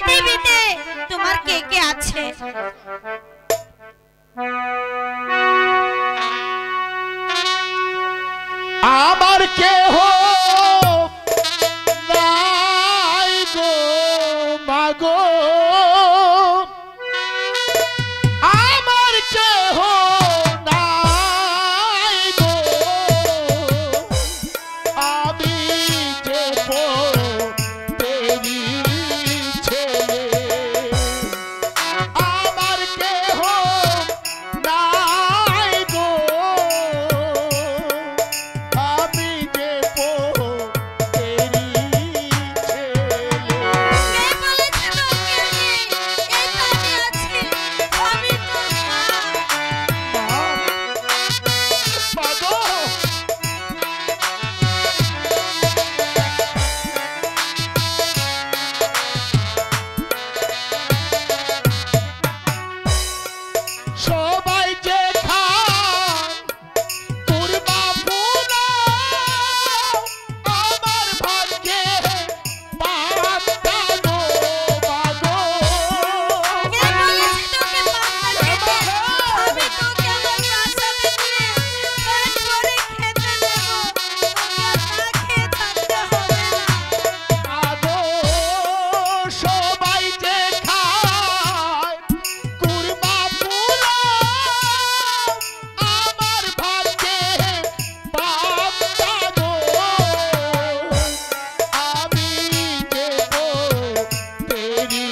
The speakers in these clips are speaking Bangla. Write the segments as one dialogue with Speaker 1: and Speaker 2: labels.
Speaker 1: পৃথিবীতে তোমার কে কে আছে?
Speaker 2: আমার কেহ নাই গো মাগো, আমার কেহ নাই গো, আমি যে তেরি ছেলে, আমার কেহ নাই গো, আমি যে তেরি ছেলে।
Speaker 1: কে বলেছে তোকে নেই? এই তো আমি আছি, আমি তোর মা।
Speaker 2: মাগো, সবাই যে খায় কুরমা পোলাও, আমার ভাগ্যে পান্তা গো মাগো।
Speaker 1: কে বলেছে তোকে পান্তা খেতে? আমি তোকে আমার প্রাসাদে নিয়ে পেট ভরে খেতে দেব, তোকে আর না খেয়ে থাকতে হবে না।
Speaker 2: আগো সবাই যে খায় কুরমা পোলাও, আমার ভাগ্যে পান্তা গো, আমি যে তেরি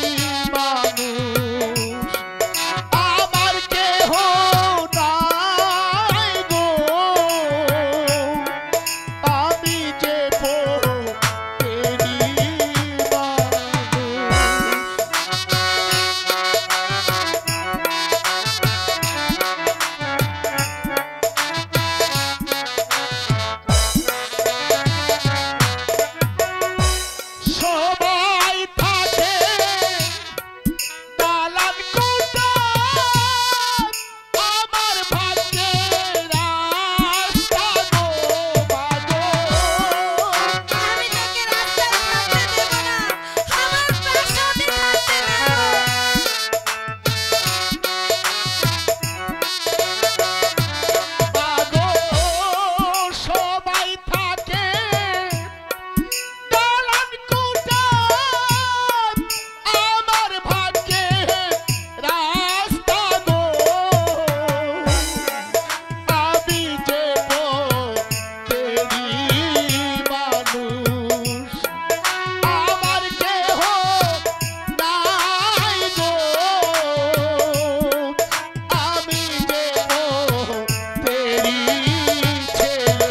Speaker 2: মানুষ, আমার কেহ নাই গো, আমি যে তেরি মানুষ। সবাই থাকে দালান কোঠায়, আমার ভাগ্যে রাস্তা গো মাগো।
Speaker 1: আমি তোকে রাস্তায় থাকতে দেব না, আমার প্রাসাদে থাকতে দেব।
Speaker 2: মাগো সবাই থাকে দালান কোঠায়, আমার ভাগ্যে রাস্তা গো, আমি যে তেরি মানুষ, আমার কেহ নাই গো, আমি যে তেরি ছেলে।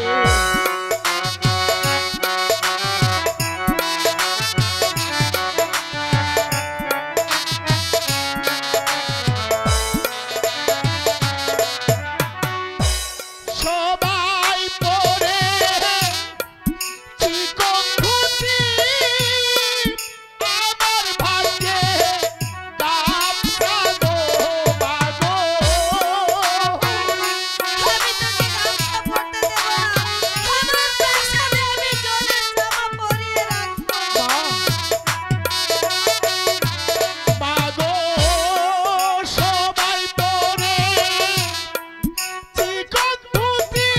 Speaker 2: সবাই পরে চিকন ধুতি, আমার ভাগ্যে গামছা গো মাগো।
Speaker 1: আমি তোকে গামছা পরতে দেব না, আমার প্রাসাদে আমি জলের জামা পরিয়ে রাখবো।
Speaker 2: মাগো সবাই পরে চিকন ধুতি,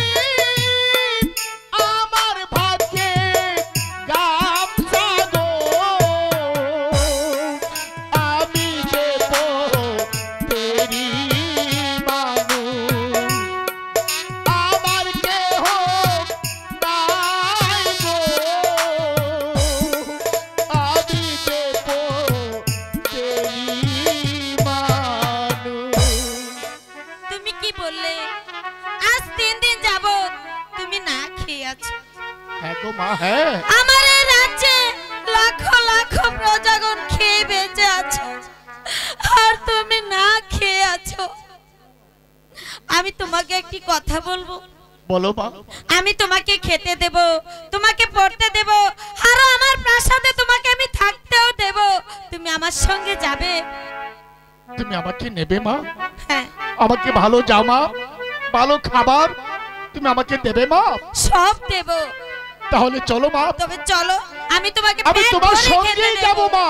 Speaker 2: আমার ভাগ্যে গামছা গো, আমি যে তেরি মানুষ, আমার কেহ নাই গো, আমি যে তেরি মানুষ।
Speaker 1: তুমি কি বললে? আজ 3 দিন যাবত তুমি না খেয়ে আছো।
Speaker 2: হ্যাঁ গো মা, হ্যাঁ।
Speaker 1: আমার এই রাজ্যে লাখো লাখো প্রজাগণ খেয়ে বেঁচে আছে, আর তুমি না খেয়ে আছো। আমি তোমাকে একটি কথা বলবো।
Speaker 2: বলো মা।
Speaker 1: আমি তোমাকে খেতে দেব, তোমাকে পড়তে দেব, আর আমার প্রাসাদে তোমাকে আমি থাকতেও দেব। তুমি আমার সঙ্গে যাবে?
Speaker 2: তুমি আমাকে নেবে মা?
Speaker 1: হ্যাঁ,
Speaker 2: আমাকে ভালো জামা, ভালো খাবার তুমি আমাকে দেবে মা?
Speaker 1: সব দেব।
Speaker 2: তাহলে চলো মা।
Speaker 1: তবে চলো আমি তোমাকে
Speaker 2: আমি
Speaker 1: পেট
Speaker 2: তোমার
Speaker 1: ভরে খেতে
Speaker 2: সঙ্গেই
Speaker 1: দেব।
Speaker 2: যাব মা।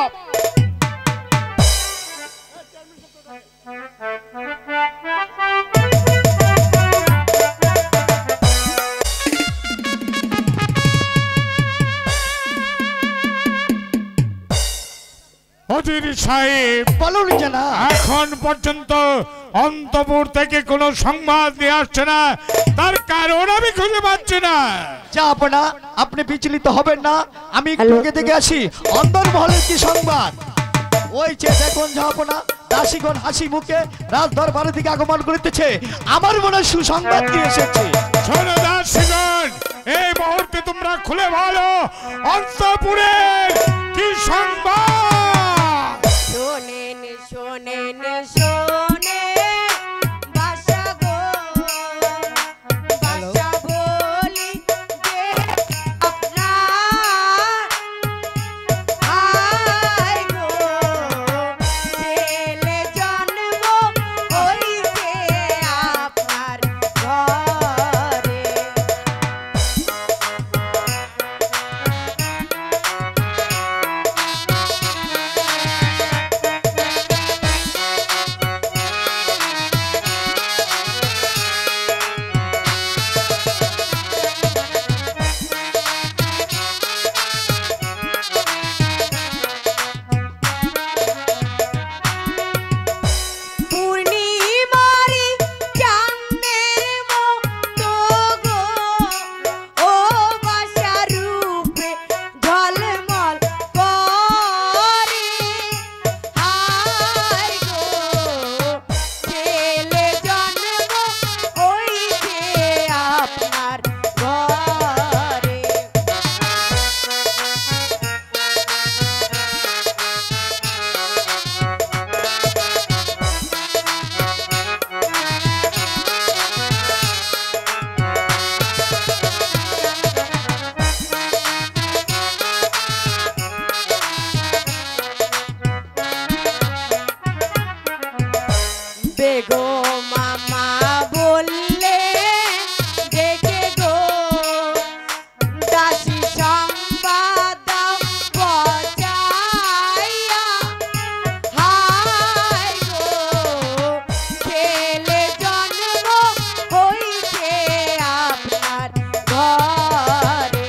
Speaker 3: অজির সাহেব,
Speaker 2: বলুন জানা।
Speaker 3: এখন পর্যন্ত অন্তপুর থেকে কোনো সংবাদ নিয়ে আসছে না, তার কারণ আমি খুঁজে পাচ্ছি না।
Speaker 2: যাব না, আপনি বিচলিত হবেন না। আমি একটু দেখে আসি অন্দরমহলের কি সংবাদ। ওই যে দেখুন যাপনা, দাসীগণ হাসি মুখে রাজ দরবারের দিকে আগমন করিতেছে। আমার মনে হয় সুসংবাদ নিয়ে এসেছে।
Speaker 3: শোনো দাসীগণ, এই মুহূর্তে তোমরা খুলে ভালো অন্তপুরের কি সংবাদ।
Speaker 1: শোনেন শোনেন শোনেন বাসা গো, বাসা বলি যে আপনার আয় গো, ছেলে জন্ম হইছে আপনার ঘরে। পূর্ণিমারি চাঁদের মতো গো, ও বাসা রূপে ঝলমল করে। হায় গো, ছেলে জন্ম হইছে আপনার ঘরে। বেগো মামা বললে দেখে গো, দাসী সংবাদ দাও বচাইয়া। হায় গো, ছেলে জন্ম হইছে আপনার ঘরে।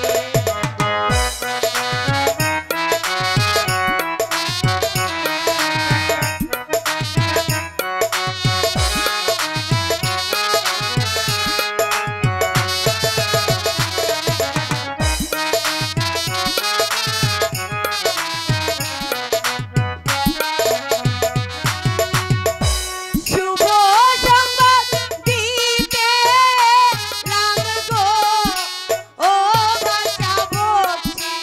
Speaker 1: শুভ সংবাদ দিতে লাগ গো, ও বাসা বসি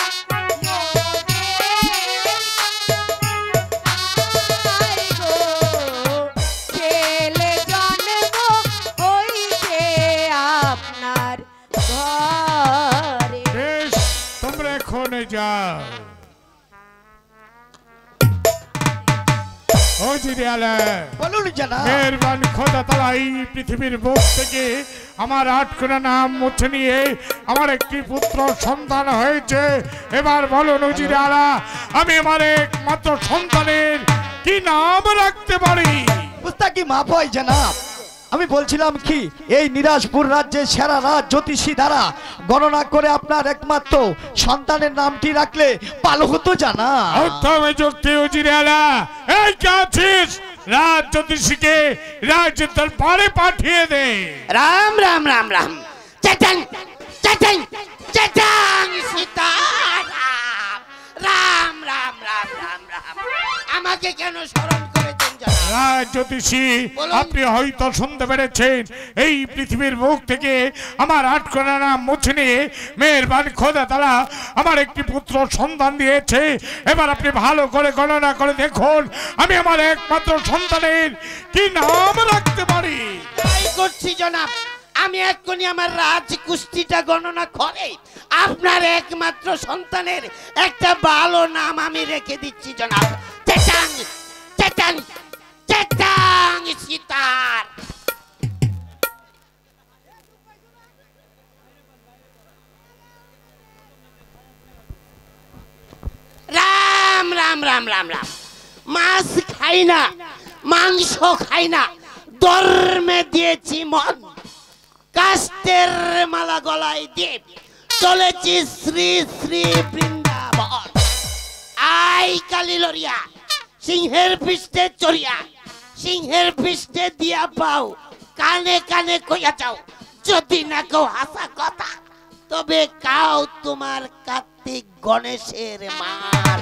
Speaker 1: আয় গো, ছেলে জন্ম হইছে আপনার ঘরে।
Speaker 3: বেশ, তোমরা এখন যাও। অজির আলা,
Speaker 2: বলুন জানা।
Speaker 3: মেহেরবান খোদা তাআলা এই পৃথিবীর বুক থেকে আমার আটকোনা নাম মুছে নিয়ে আমার একটি পুত্র সন্তান হয়েছে। এবার বলো নজির আলা, আমি আমার একমাত্র সন্তানের কি নাম রাখতে পারি?
Speaker 2: মুস্তাকি মাফ হয় জানাব। আমি বলছিলাম কি, এই নিরাজপুর রাজ্যের সেরা রাজ জ্যোতিষী দ্বারা গণনা করে আপনার একমাত্র সন্তানের নামটি রাখলে ভালো হতো জানা।
Speaker 3: প্রথমে যুক্তি অজির আলা, এই কে আছিস? রাজ জ্যোতিষীকে রাজ্যের দরবারে পাঠিয়ে দে।
Speaker 4: রাম রাম রাম রাম চেতন চেতন চেতন সীতারাম রাম রাম রাম রাম রাম। আমাকে কেন স্মরণ করেছেন জানা?
Speaker 3: রাজ জ্যোতিষী,
Speaker 4: বলুন।
Speaker 3: আপনি হয়তো শুনতে পেরেছেন এই পৃথিবীর মুখ থেকে আমার আটকোনা নাম মুছে নিয়ে মেহেরবান খোদা তাআলা আমার একটি পুত্র সন্তান দিয়েছে। এবার আপনি ভালো করে গণনা করে দেখুন আমি আমার একমাত্র সন্তানের কি নাম রাখতে পারি।
Speaker 4: তাই করছি জনাব। আমি এক্ষুনি আমার রাজ কুস্তিটা গণনা করে আপনার একমাত্র সন্তানের একটা ভালো নাম আমি রেখে দিচ্ছি জনাব। চেতন চেতন চেতন সীতার। রাম রাম রাম। মাছ খাই না, মাংস খাই না, ধর্মে দিয়েছি মন। কাস্তের মালা গলায় দিয়ে চলেছি শ্রী শ্রী বৃন্দাবন। আই কালি লরিয়া, সিংহের পৃষ্ঠে চড়িয়া, সিংহের পৃষ্ঠে দিয়া পাও, কানে কানে কইয়া যাও, যদি না কেউ হাসা কথা তবে কাও তোমার কার্তিক গণেশের মার।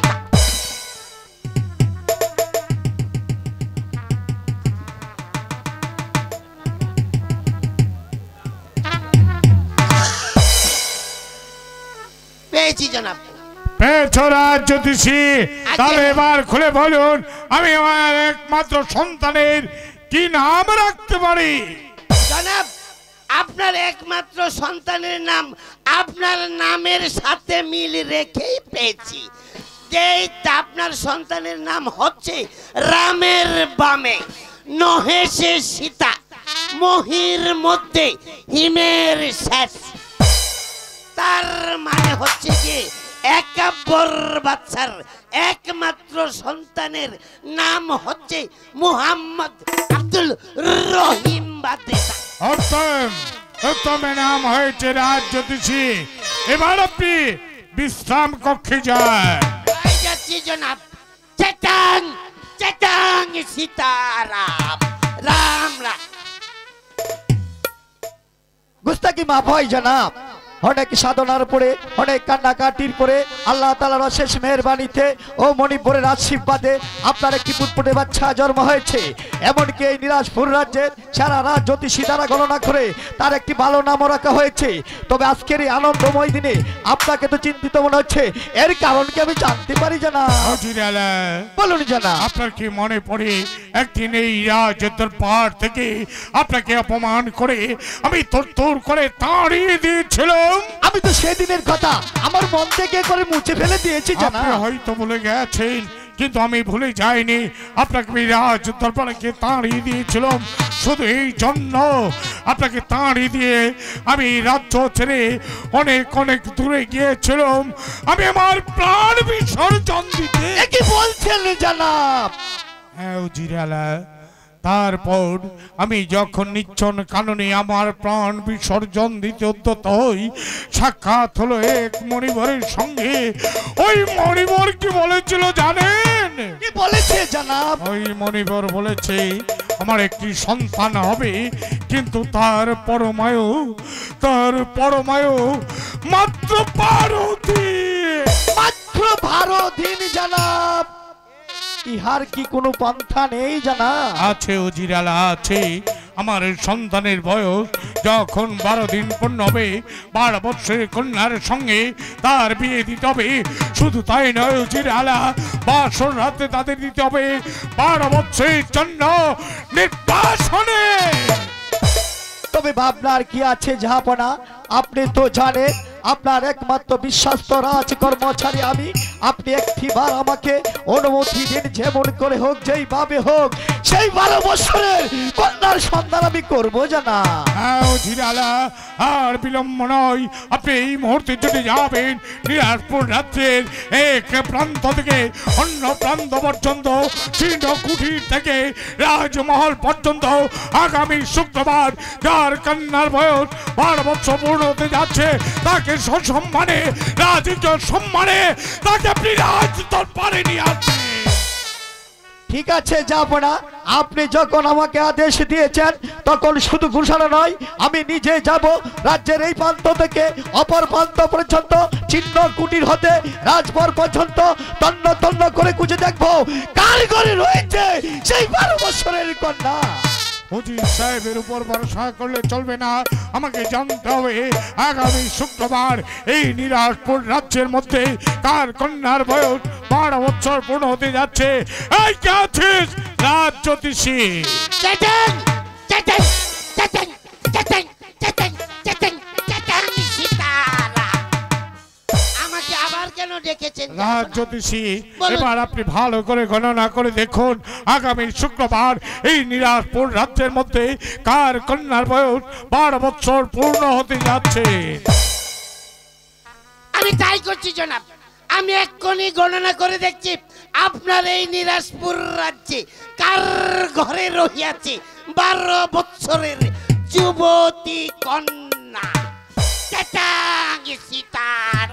Speaker 4: পেয়েছি জনাব।
Speaker 3: পেছরাজ জ্যোতিষী, তাহলে এবার খুলে বলুন আমি আমার একমাত্র সন্তানের কি নাম রাখতে পারি?
Speaker 4: জনাব, আপনার একমাত্র সন্তানের নাম আপনার নামের সাথে মিল রেখেই পেয়েছি। যে আপনার সন্তানের নাম হচ্ছে রামের বামে নহেশে সীতা, মহির মধ্যে হিমের শেষ। তার মানে হচ্ছে যে একাব্বর বাদশার একমাত্র সন্তানের নাম হচ্ছে মুহাম্মদ আব্দুল রহিম বাদশা।
Speaker 3: উত্তম নাম হয়েছে রাজ জ্যোতিষী। এবার আপনি বিশ্রাম কক্ষে যান।
Speaker 4: যাচ্ছি জনাব। চেতাং চেতাং সীতারাম, রাম রাম।
Speaker 2: গুস্তাকি মাফ হয় জনাব। অনেক সাধনার পরে, অনেক কান্নাকাটির পরে আল্লাহ তাআলার অশেষ মেহেরবানিতে ও মণিপুরের আশীর্বাদে আপনার একটি ফুটফুটে বাচ্চা জন্ম হয়েছে। এমনকি এই নিরাজপুর রাজ্যের সারা রাত জ্যোতিষী দ্বারা গণনা করে তার একটি ভালো নামও রাখা হয়েছে। তবে আজকের এই আনন্দময় দিনে আপনাকে তো চিন্তিত মনে হচ্ছে, এর কারণ কি আমি জানতে পারি জনাব? বলুন জনাব।
Speaker 3: আপনার কি মনে পড়ে একদিন এই রাজের পাহাড় থেকে আপনাকে অপমান করে আমি তোর করে তাড়িয়ে দিয়েছিলাম?
Speaker 2: আমি তো সেদিনের কথা আমার মন থেকে করে মুছে ফেলে দিয়েছি
Speaker 3: আপনি
Speaker 2: জনাব।
Speaker 3: হয়তো ভুলে গেছেন, কিন্তু আমি ভুলে যাইনি। আপনাকে রাজ দরবারকে তাড়িয়ে দিয়েছিলাম শুধু এই জন্য। আপনাকে তাড়িয়ে দিয়ে আমি রাজ্য ছেড়ে অনেক অনেক দূরে গিয়েছিলাম আমি আমার প্রাণ বিসর্জন দিতে।
Speaker 2: কি বলছেন জনাব?
Speaker 3: হ্যাঁ জিরালা, তারপর আমি যখন নিচ্ছন কাননে আমার প্রাণ বিসর্জন দিতে উদ্যত হই, সাক্ষাৎ হলো এক মণিবরের সঙ্গে। ওই মণিবর কি বলেছিল জানেন?
Speaker 2: কি বলেছে জনাব?
Speaker 3: ওই মণিবর বলেছে আমার একটি সন্তান হবে, কিন্তু তার পরমায়ু মাত্র 12 দিন।
Speaker 2: মাত্র 12 দিন জনাব। ইহার কি কোনো পন্থা নেই জনাব?
Speaker 3: আছে ওজিরালা, আছে। আমার সন্তানের বয়স যখন 12 দিন পূর্ণ হবে, 12 বৎসরের কন্যার সঙ্গে তার বিয়ে দিতে হবে। শুধু তাই নয় ওজিরালা, বাসর রাতে তাদের দিতে হবে 12 বৎসরের জন্য নির্বাসনে।
Speaker 2: তবে ভাবনার কি আছে জাহাপনা? আপনি তো জানেন আপনার একমাত্র বিশ্বস্ত রাজকর্মচারী আমি। আপনি একটিবার আমাকে অনুমতি দিন, যেমন করে হোক, যেইভাবে হোক, সেই 12 বছরের কন্যার সন্ধান আমি করবো জানা।
Speaker 3: আর বিলম্ব নয়, আপনি এই মুহূর্তে চলে যাবেন নিরাজপুর রাজ্যের এক প্রান্ত থেকে অন্য প্রান্ত পর্যন্ত, কুঠির থেকে রাজমহল পর্যন্ত। আগামী শুক্রবার যার কন্যার বয়স 12 বছর পূর্ণ হতে যাচ্ছে, তাকে সসম্মানে, রাজকীয় সম্মানে তাকে আপনি রাজ দরবারে নিয়ে আসবেন।
Speaker 2: ঠিক আছে যাবো না। আপনি যখন আমাকে আদেশ দিয়েছেন তখন শুধু ঘোষণা নয়, আমি নিজে যাব রাজ্যের এই প্রান্ত থেকে অপর প্রান্ত পর্যন্ত, চিহ্ন কুটির হতে রাজভর পর্যন্ত তন্ন তন্ন করে খুঁজে দেখবো কার ঘরে রয়েছে সেই 12 বছরের কন্যা।
Speaker 3: হুজুর সাহেবের উপর ভরসা করলে চলবে না, আমাকে জানতে হবে আগামী শুক্রবার এই নিরাজপুর রাজ্যের মধ্যে কার কন্যার বয়স 12 বছর পূর্ণ হতে যাচ্ছে। এই কে আছিস রাজ জ্যোতিষী? রাজ জ্যোতিষী, এবার আপনি ভালো করে গণনা করে দেখুন আগামী শুক্রবার এই নিরাজপুর রাজ্যের মধ্যে কার কন্যার বয়স 12 বছর পূর্ণ হতে যাচ্ছে।
Speaker 4: আমি তাই করছি জনাব, আমি এক্ষুনি গণনা করে দেখছি আপনার এই নিরাজপুর রাজ্যে কার ঘরে রহিয়াছে 12 বছরের যুবতী কন্যা চ্যাটাং সীতার?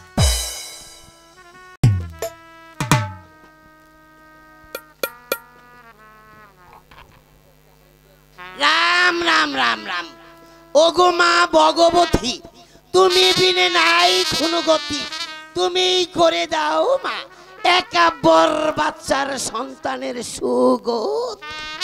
Speaker 4: রাম রাম রাম রাম। ওগো মা ভগবতী, তুমি বিনে নাই কোনো গতি, তুমি করে দাও মা একাব্বর বাচ্চার সন্তানের সুগত।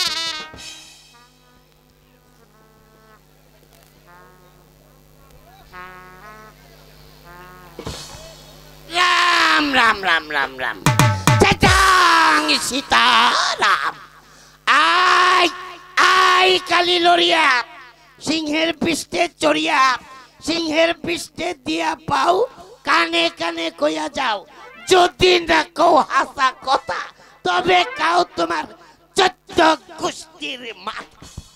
Speaker 4: রাম রাম রাম রাম রাম। চ্যাটাং সীতারাম। আই আই কালী লড়িয়া, সিংহের পৃষ্ঠে চড়িয়া, সিংহের পৃষ্ঠে দিয়া পাও, কানে কানে কইয়া যাও, যদি না কও হাসা কথা তবে কাও তোমার 14 কুস্তির মাঠ।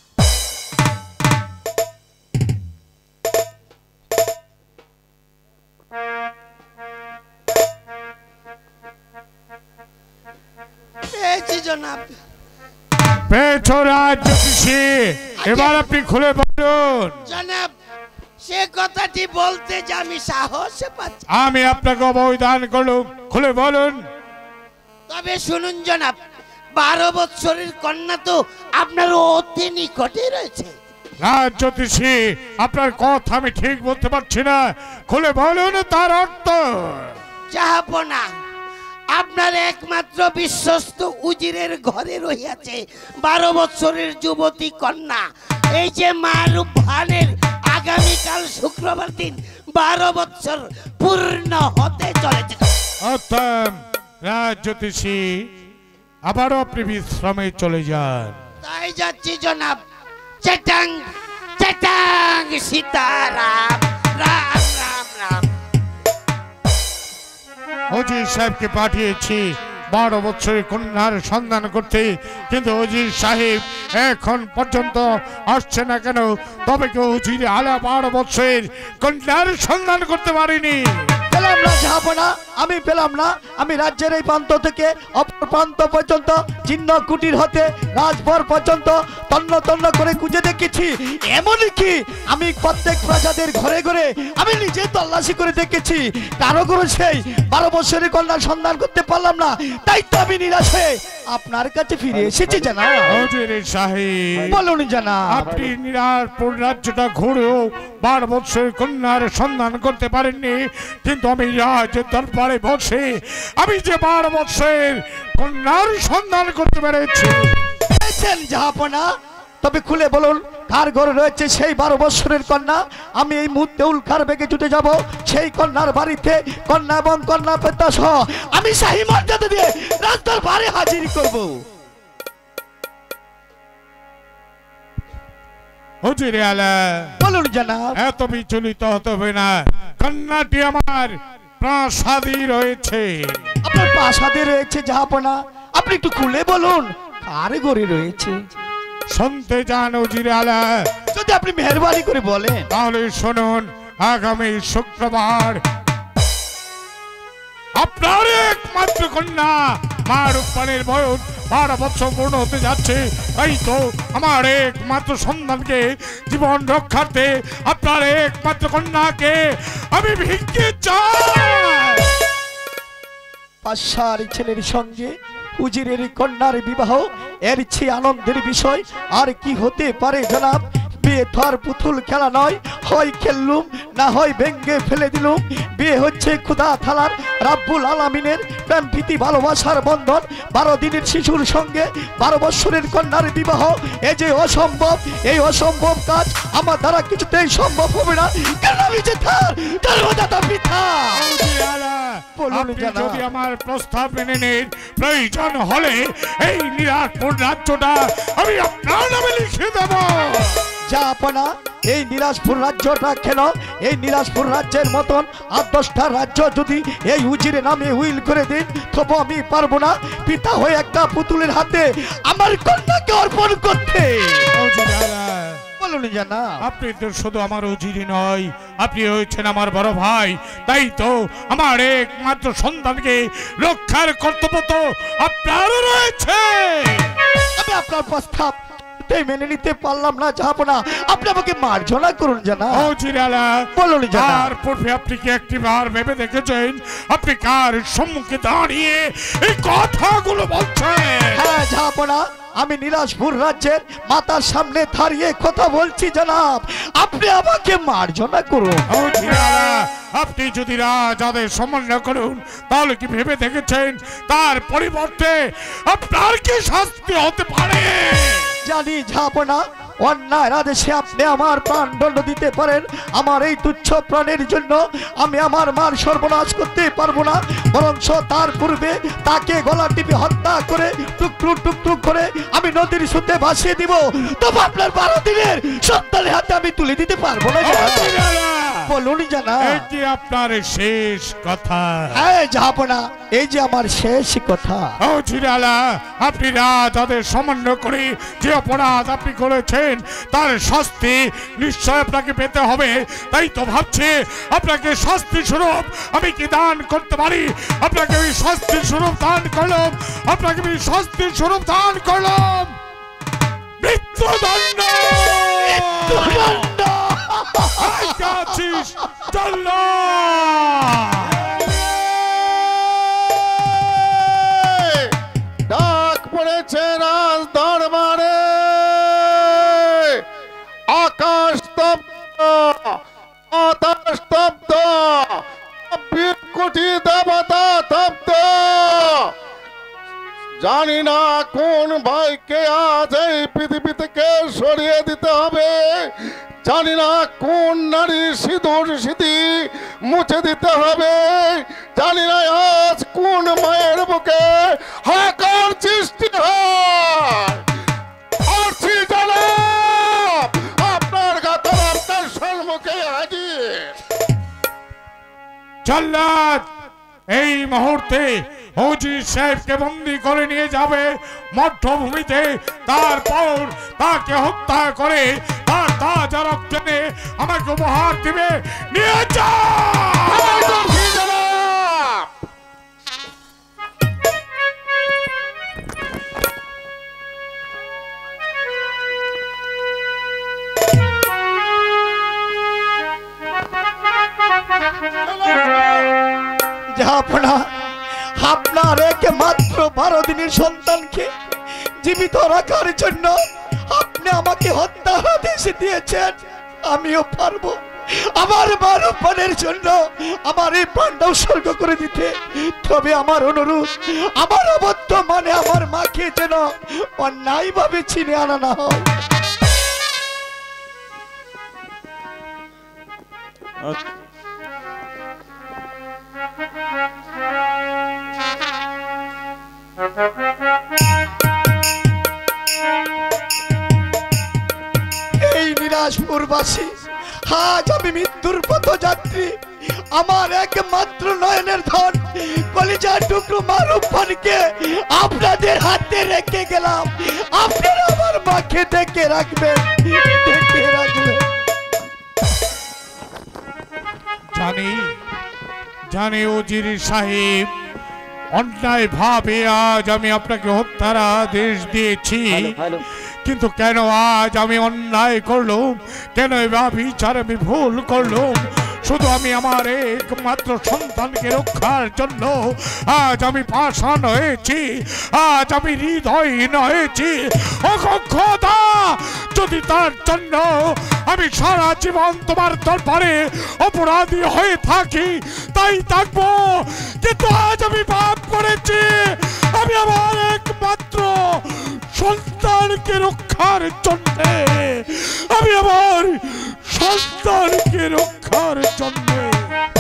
Speaker 4: পেয়েছি জনাব।
Speaker 3: পেয়েছো রাজ্যসী, এবার আপনি খুলে বলুন।
Speaker 4: জনাব, সে কথাটি বলতে যে আমি সাহস পাচ্ছি।
Speaker 3: আমি আপনাকে অবদান করলুম, খুলে বলুন।
Speaker 4: তবে শুনুন জনাব, 12 বছরের কন্যা তো আপনার অতি নিকটে রয়েছে।
Speaker 3: রাজ্যসী, আপনার কথা আমি ঠিক বলতে পারছি না, খুলে বলুন তার অর্থ।
Speaker 4: জাহাপনা, আপনার একমাত্র বিশ্বস্ত উজিরের ঘরে রহিয়াছে 12 বছরের যুবতী কন্যা। এই যে মারুফ ভানের আগামীকাল শুক্রবার দিন 12 বছর পূর্ণ হতে চলেছে।
Speaker 3: অত্যম রাজ্যসী, আবারও আপনি বিশ্রামে চলে যান।
Speaker 4: তাই যাচ্ছি জনাব। চ্যাটাং চ্যাটাং সীতারাম। রাম রাম রাম।
Speaker 3: অজির সাহেবকে পাঠিয়েছি 12 বছরের কন্যার সন্ধান করতে, কিন্তু অজির সাহেব এখন পর্যন্ত আসছে না কেন? তবে কেউ অজির আলা 12 বছরের কন্যার সন্ধান করতে পারেনি।
Speaker 2: পেলাম না জাহাপনা, আমি পেলাম না। আমি রাজ্যের এই প্রান্ত থেকে অপর প্রান্ত পর্যন্ত, চিহ্ন কুটির হতে রাজভর পর্যন্ত তন্ন তন্ন করে খুঁজে দেখেছি। এমনকি আমি প্রত্যেক প্রজাদের ঘরে ঘরে আমি নিজে তল্লাশি করে দেখেছি, কারো করে সেই 12 বছরের কন্যার সন্ধান করতে পারলাম না। তাই তো আমি নিরাশ হয়ে আপনার কাছে ফিরে এসেছি জানাব।
Speaker 3: অজির সাহেব,
Speaker 2: বলুন জানাব।
Speaker 3: আপনি নিরাজপুর রাজ্যটা ঘুরেও 12 বছরের কন্যার সন্ধান করতে পারেননি, কিন্তু আমি রাজ্যের দরবারে বসে আমি যে 12 বছরের কন্যার সন্ধান করতে পেরেছি।
Speaker 2: জাহাপনা, তবে খুলে বলুন কার ঘরে রয়েছে সেই 12 বছরের কন্যা। আমি এই মুহূর্তে উল্কার বেগে ছুটে যাব সেই কন্যার বাড়িতে, কন্যা এবং কন্যা পেতা সহ আমি শাহী মর্যাদা দিয়ে রাজদরবারে হাজির করব।
Speaker 3: হুজুর আলা,
Speaker 2: বলুন জানাব।
Speaker 3: এত বিচলিত হতে হবে না, কন্যাটি আমার প্রাসাদে রয়েছে।
Speaker 2: আপনার প্রাসাদে রয়েছে জাহাপনা, আপনি একটু খুলে বলুন কার ঘরে রয়েছে।
Speaker 3: শুনতে চান হুজুর আলা?
Speaker 2: যদি আপনি মেহেরবানি করে বলেন।
Speaker 3: তাহলে শুনুন, আগামী শুক্রবার আপনার একমাত্র কন্যা মারুফ ভানের বয়স 12 বছর পূর্ণ হতে যাচ্ছে। তাই তো আমার একমাত্র সন্তানকে জীবন রক্ষার্থে আপনার একমাত্র কন্যাকে আমি ভিক্ষে চাই।
Speaker 2: পাশার ছেলের সঙ্গে উজিরের কন্যার বিবাহ, এর চেয়ে আনন্দের বিষয় আর কি হতে পারে জনাব? বিয়ে তো আর পুতুল খেলা নয়, হয় খেললুম না হয় ভেঙ্গে ফেলে দিলুম। বিয়ে হচ্ছে খুদা থালার রাব্বুল আলামিনের প্রেম প্রীতি ভালোবাসার বন্ধন। 12 দিনের শিশুর সঙ্গে 12 বছরের কন্যার বিবাহ, এ যে অসম্ভব, এই অসম্ভব কাজ আমার দ্বারা কিছুতেই সম্ভব হবে না, কারণ আমি যে তার জন্মদাতা পিতা।
Speaker 3: আপনি যদি আমার প্রস্তাব মেনে নেন, প্রয়োজন হলে এই নিরাজপুর রাজ্যটা আমি আপনার নামে লিখে দেব।
Speaker 2: জাহাপনা, এই নিরাজপুর রাজ্যটা কেন? এই নিরাজপুর রাজ্যের মতন 8-10টা রাজ্য যদি এই উজিরে নামে উইল করে দিন, তবু আমি পারবো না পিতা হয়ে একটা পুতুলের হাতে আমার কন্যাকে অর্পণ করতে। বলুন জানাব।
Speaker 3: আপনি তো শুধু আমার উজিরি নয়, আপনি হয়েছেন আমার বড় ভাই। তাই তো আমার একমাত্র সন্তানকে রক্ষার কর্তব্য তো আপনারও রয়েছে।
Speaker 2: আমি আপনার প্রস্তাব মেনে নিতে পারলাম না জাহাপনা, আপনি আমাকে মার্জনা করুন জানাব।
Speaker 3: উজিরালা,
Speaker 2: বলুন জানাব।
Speaker 3: তার পূর্বে আপনি কি একটিবার ভেবে দেখেছেন আপনি কার সম্মুখে দাঁড়িয়ে এই কথাগুলো বলছেন?
Speaker 2: হ্যাঁ জাহাপনা, আমি নীলাজপুর রাজ্যের মাতার সামনে দাঁড়িয়ে কথা বলছি জানাব, আপনি আমাকে মার্জনা করুন।
Speaker 3: আপনি যদি রাজাদের সম্মান না করুন তাহলে কি ভেবে দেখেছেন তার পরিবর্তে আপনার কি শাস্তি হতে পারে?
Speaker 2: জানি জাহাপনা, অন্যায় আদেশে আপনি আমার প্রাণদণ্ড দিতে পারেন। আমার এই তুচ্ছ প্রাণের জন্য আমি আমার মার সর্বনাশ করতে পারবো না, বরঞ্চ তার পূর্বে তাকে গলা টিপে হত্যা করে টুকরো টুকরো করে আমি নদীর স্রোতে ভাসিয়ে দিব। তবে আপনার 12 দিনের সন্তানের হাতে আমি তুলে দিতে পারবো না। বলুন জানা,
Speaker 3: এটি আপনার শেষ কথা?
Speaker 2: হ্যাঁ জাহাপনা, এই যে আমার শেষ কথা।
Speaker 3: ও জিরালা, আপনি রাজাদের সামান্য করে যে অপরাধ আপনি করেছেন তার শাস্তি নিশ্চয় আপনাকে পেতে হবে। তাই তো ভাবছি আপনাকে শাস্তি স্বরূপ আমি কি দান করতে পারি। আপনাকে আমি শাস্তি স্বরূপ দান করলাম, আপনাকে আমি শাস্তি স্বরূপ দান করলাম মৃত্যুদণ্ড। আছিস চল না।
Speaker 5: ডাক পড়েছে রাজ দরবারে, আকাশ স্তব্ধ, আকাশ স্তব্ধ, 20 কোটি দেবতা স্তব্ধ। জানি না কোন ভাইকে আজ এই পৃথিবী থেকে সরিয়ে দিতে হবে, জানি না কোন নারী সিঁদুর সিঁথি মুছে দিতে হবে, জানি না আজ কোন মায়ের বুকে হাহাকার সৃষ্টি হয়। আপনার কথা আপনার সম্মুখে হাজির।
Speaker 3: জল্লাদ এই মুহূর্তে হুজুর সাহেবকে বন্দি করে নিয়ে যাবে মধ্যভূমিতে, তারপর তাকে হত্যা করে তার তাজ আর রক্তে আমাকে উপহার দিবে। নিয়ে যা।
Speaker 2: জাহাপনা, আপনার একমাত্র 12 দিনের সন্তানকে জীবিত রাখার জন্য আপনি আমাকে হত্যার আদেশ দিয়েছেন। আমিও পারবো আমার মানবনের জন্য আমার এই প্রাণটা উৎসর্গ করে দিতে। তবে আমার অনুরোধ, আমার অবদ্ধ মানে আমার মাকে যেন অন্যায় ভাবে ছিনে আনা না হয়। এই নীলাজপুরবাসী, আজ আমি মৃত্যুর পথযাত্রী। আমার একমাত্র নয়নের ধন কলিজার টুকরো মারুফানকে আপনাদের হাতে রেখে গেলাম। আপনারা আমার মাকে দেখে রাখবেন, দেখে রাখবেন।
Speaker 3: জানি উজির সাহেব, অন্যায় ভাবে আজ আমি আপনাকে হত্যার আদেশ দিয়েছি, কিন্তু কেন আজ আমি অন্যায় করলাম, কেন বিচার আমি ভুল করলাম? শুধু আমি আমার একমাত্র সন্তানকে রক্ষার জন্য আজ আমি পাষাণ হয়েছি, আজ আমি হৃদয়হীন হয়েছি। অক্ষতা, যদি তার জন্য আমি সারা জীবন তোমার দরবারে অপরাধী হয়ে থাকি তাই থাকবো, কিন্তু আজ আমি পাপ করেছি। আমি আমার একমাত্র সন্তানকে রক্ষার জন্য, আমি আমার সন্তানকে রক্ষার জন্য